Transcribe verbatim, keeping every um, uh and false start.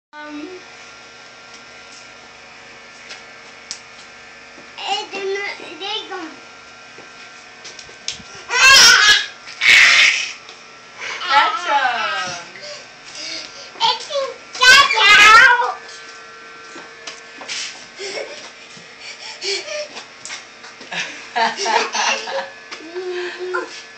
Um, eh, de, de, como... Action! It's in Ha ha ha ha!